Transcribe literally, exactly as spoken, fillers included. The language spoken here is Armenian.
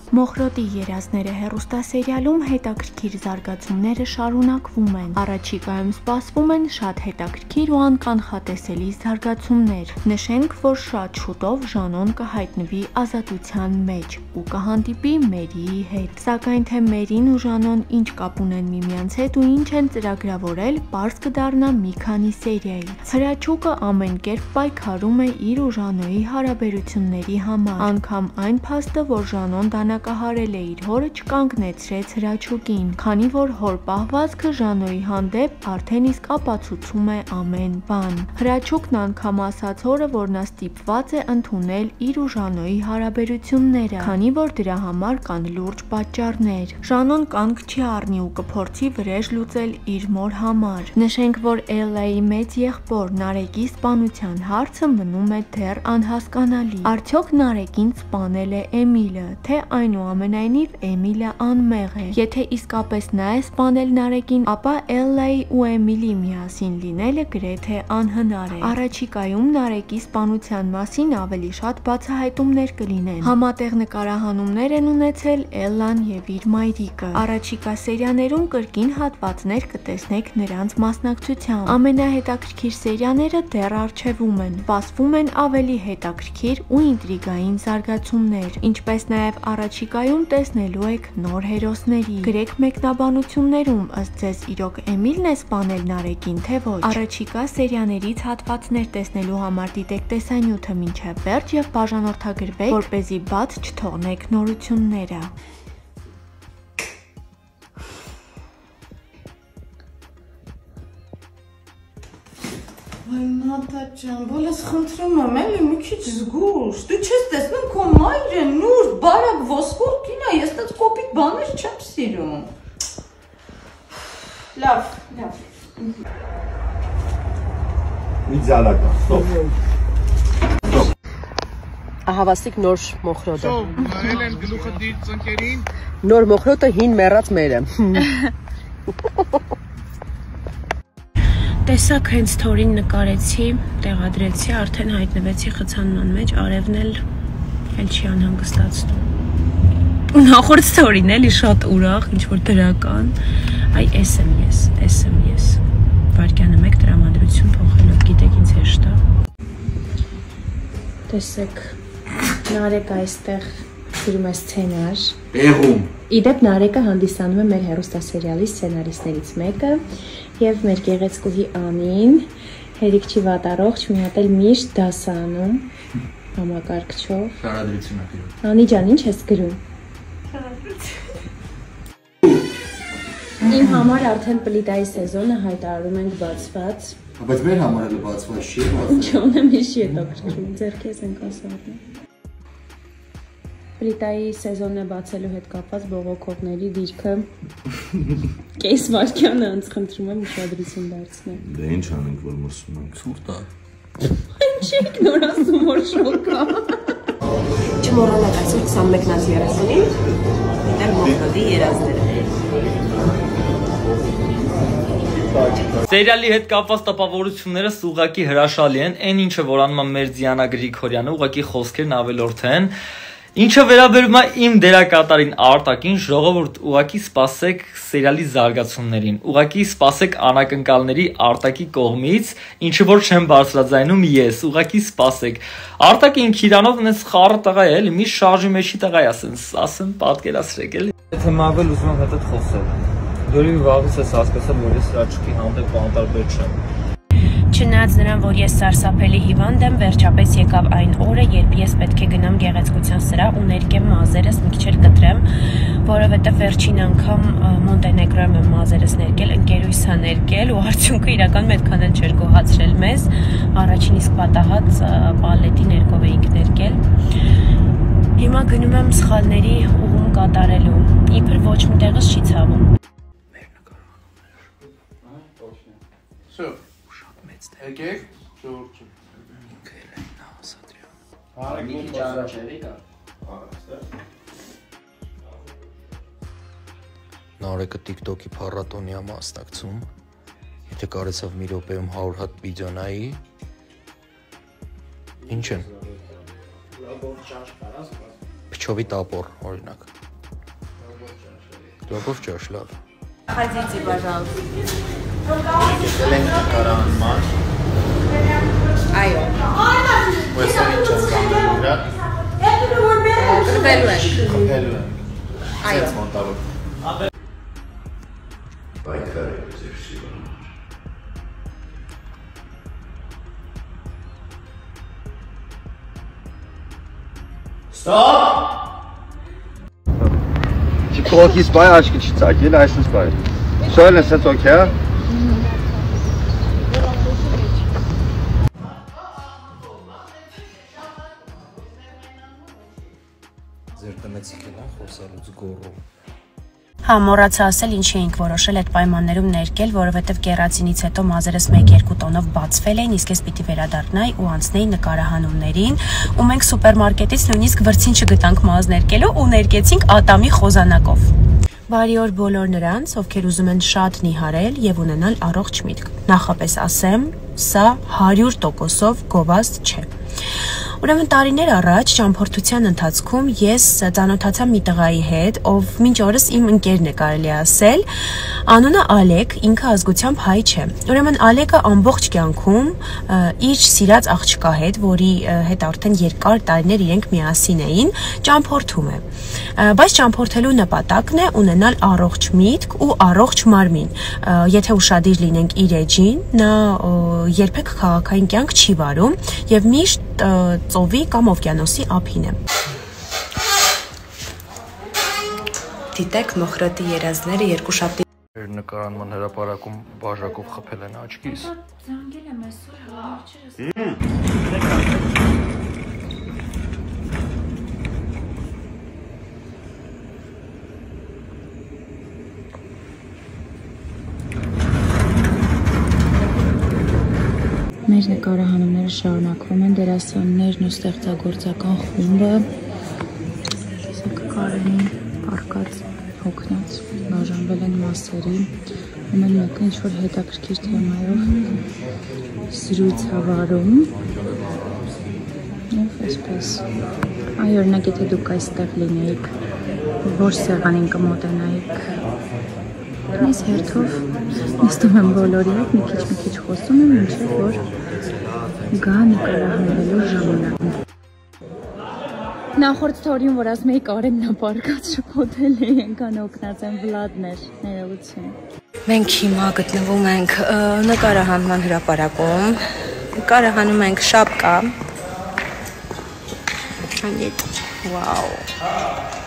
Մոխրոտի երազները հեռուստասերիալում հետաքրքիր զարգացումները շարունակվում են։ Առաջիկայում սպասվում են շատ հետաքրքիր ու անկանխատեսելի զարգացումներ։ Նշենք, որ շատ շուտով Ժանոն կհայտնվի ազատության մեջ ու կհանդիպի Մերիի հետ։ Սակայն թե Մերին ու Ժանոն ինչ կապ ունեն միմյանց հետ ու ինչ են ծրագրավորել, պարզ կդառնա մի քանի սերիայից։ Հրաչուկը ամեն կերպ պայքարում է իր ու Ժանոյի հարաբերությունների համար։ Անգամ այն փաստը, որ Ժանոն դանակահարել է իր հորը, չկանգնեցրեց Հրաչուկին, քանի որ հոր պահվածքը Ժանոյի հանդեպ արդեն իսկ ապացուցում է ամեն բան։ Հրաչուկն անգամ ասաց հորը, որ նա ստիպված է ընդունել իր ու Ժանոյի հարաբերությունները, քանի որ դրա համար կան լուրջ պատճառներ։ Ժանոն կանգ չի առնի ու կփորձի վրեժ լուծել իր մոր համար։ Նշենք, որ Էլլայի մեծ եղբոր Նարեկի սպանության հարցը մնում է դեռ անհասկանալի։ Արդյոք Նարեկին սպանել է Էմիլը, թե այնուամենայնիվ Էմիլը անմեղ է։ Եթե իսկապես նա է սպանել Նարեկին, ապա Էլլայի ու Էմիլի միասին լինելը գրեթե անհնար է։ Առաջիկայում Նարեկի սպանության մասին ավելի շատ բացահայտումներ կլինեն։ Համատեղ նկարահանումներ են ունեցել Էլլան եւ իր մայրիկը։ Առաջիկա սերիաներում կրկին հատվածներ կտեսնեք նրանց մասնակցությամբ։ Ամենահետաքրքիր սերիաները դեռ առջևում են։ Սպասվում են ավելի հետաքրքիր ու ինտրիգային զարգացումներ, ինչպես նաև առաջիկայում տեսնելու եք նոր հերոսների։ Գրեք մեկնաբանություններում, ըստ ձեզ իրոք Էմիլն է սպանել Նարեկին, թե ոչ։ Առաջիկա սերիաներից հատվածներ տեսնելու համար դիտեք տեսանյութը մինչև վերջ եւ բաժանորդագրվեք, որպեսզի բաց չթողնեք նորությունները։ Ay Natacan, բոլես խնդրում եմ, էլի մի քիչ զգուշ։ Դու չես տեսնում քո մայրը նուրբ, բարակ, ոսկոր կին է, ես տած կոպիտ բաներ չեմ սիրում։ Լավ, լավ։ Իդեալական, ստոպ։ Ահավասիկ նոր մոխրոտը։ Ստոպ, նայել են գլուխը դիր ծնկերին։ Նոր մոխրոտը հին մեռած մերը։ Տեսակ հենց Թորին նկարեցի, տեղադրեցի, արդեն հայտնվեցի խցանման մեջ, արևն էլ էլ չի անհանգստացնում։ Նախորդ Թորին էլի շատ ուրախ, ինչ-որ դրական, այ էս եմ ես, էս եմ ես, վարկյանը մեկ տրամադրություն փոխելով, գիտեք ինձ հեշտ է։ Տեսեք, Նարեկը այստեղ գրում է սցենար։ Տեղում։ Իդեպ Նարեկը հանդիսանում է մեր հեռուստասերիալի սցենարիստներից մեկը և մեր գեղեցկուհի Անին, հերիքչի վատառողջ, մի հատ էլ միշտ դասանում համակարգչով։ Շարադրություն է գրում։ Անի ջան, ինչ ես գրում։ Իմ համար արդեն պլիտայի սեզոնը հայտարարում ենք բացված։ Բայց մեր համար էլ բացված չի։ Ինչ ունեմ իշի է տոքրում, ձերքես ենք ասարնում։ Պլիտայի սեզոնն է բացելու հետ կապված բողոքողների դիրքը կես վարկյանը անց խնդրում եմ ուշադրություն դարձնել։ Դե ինչ անենք, որ մրսում ենք։ Ցուրտ է։ Ինչ եք նոր ասում, որ շոկ է։ Չմոռանաք այսօր քսանմեկից երեսունին դեռ մոխրոտի երազները։ Սերիալի հետ կապված տպավորություններս ուղղակի հրաշալի են, այն ինչը որ անում է մեր Դիանա Գրիգորյանը, ուղղակի խոսքերն ավելորդ են։ Ինչը վերաբերում է իմ դերակատարին Արտակին, ժողովուրդ, ուղղակի սպասեք սերիալի զարգացումներին, ուղղակի սպասեք անակնկալների Արտակի կողմից, ինչը որ չեմ բարձրաձայնում ես, ուղղակի սպասեք։ Արտակը ինքը իրանով նես խառը տղա է, էլի մի շարժի մեջի տղա է, ասեն, ասեմ, պատկերացրեք, էլի։ Եթե մավել ուզում եմ հետդ խոսել։ Դուրի վաղուց ես հասկացել, որ ես Հրաչուկի հանդեպ անտարբեր չեմ։ Չնայած նրան, որ ես սարսափելի հիվանդ եմ, վերջապես եկավ այն օրը, երբ ես պետք է գնամ գեղեցկության սրահ ու ներկեմ մազերս մի քիչ էլ կտրեմ, որովհետև վերջին անգամ Մոնտենեգրոյում եմ մազերս ներկել, ընկերույս ա ներկել ու արդյունքը իրականում այդքան էլ չէր գոհացրել մեզ, առաջին իսկ պատահած պալետի ներկով էինք ներկել։ Հիմա գնում եմ սխալների ուղում կատարելու, իբր ոչ մի տեղս չի ցավում։ Եկեք, Ժորժը։ Ինքը էլ այն ասադրյա։ Հարեք մի քիչ առաջ կա։ Նարեկը TikTok-ի փառատոնի է մասնակցում։ Եթե կարեցավ մի րոպեում հարյուր հատ վիդեո նայի։ Ինչ են։ Իջովի տապոր, օրինակ։ Լոբով ճաշ, լավ։ Хотите, пожалуйста. Եկել ենք նկարանման։ Այո։ Ոսը ինչ են կանգնել իրար։ Խփելու ենք։ Խփելու ենք։ Այո։ Սենց մոնտալով։ Պայքար է ձեր սիրուն։ Stop! Կողքից բայ աչքի չի ծակել, այսպես բայ։ Սոյլն է սենց օքեյ, հա։ Ձեր տնեցիքն է խոսալուց գոռում։ Հա, մոռացա ասել ինչ էինք որոշել այդ պայմաններում ներկել, որովհետև կերացինից հետո մազերս մեկ երկու տոնով բացվել էին, իսկ ես պիտի վերադառնայի ու անցնեի նկարահանումներին, ու մենք սուպերմարկետից նույնիսկ վրձին չգտանք մազ ներկելու ու ներկեցինք ատամի խոզանակով։ Բարի օր բոլոր նրանց, ովքեր ուզում են շատ նիհարել եւ ունենալ առողջ միտք։ Նախապես ասեմ, սա հարյուր տոկոսով գովազդ չէ։ Ուրեմն տարիներ առաջ ճամփորդության ընթացքում ես ծանոթացա մի տղայի հետ, ով մինչ օրս իմ ընկերն է կարելի ասել, անունը Ալեկ, ինքը ազգությամբ հայ չէ։ Ուրեմն Ալեկը ամբողջ կյանքում իր սիրած աղջկա հետ, որի հետ արդեն երկար տարիներ իրենք միասին էին, ճամփորդում է։ Բայց ճամփորդելու նպատակն է ունենալ առողջ միտք ու առողջ մարմին։ Եթե ուշադիր լինենք իր էջին, նա երբեք քաղաքային կյանք չի վարում եւ միշտ ծովի կամ օվկիանոսի ափին է։ Դիտեք Մոխրատի երազները երկու շաբթի Նկարանման հրապարակում բաժակով խփել են աչքիս։ Զանգել եմ այսօր հաղորդչերս։ Մեր նկարահանումները շարունակվում են, դերասաններն ու ստեղծագործական խումբը տեսակ Կարենին պարկած հոգնած բաժանվել են մասերի, ամեն մեկը ինչ-որ հետաքրքիր թեմայով զրույց հավարում և այսպես այ օրինակ եթե դուք այստեղ լինեիք, որ սեղանին կմոտենայիք Ես հերթով նստում եմ բոլորի հետ, մի քիչ մի քիչ խոսում եմ, մինչև որ գա նկարահանվելու ժամանակը։ Նախորդ թորին, որ ասում էի Կարենն ապարկած շփոթել է, ենքան օգնած են Վլադներ, ներողություն։ Մենք հիմա գտնվում ենք նկարահանման հրապարակում, նկարահանում ենք շապկա։ Անիտ, վաու։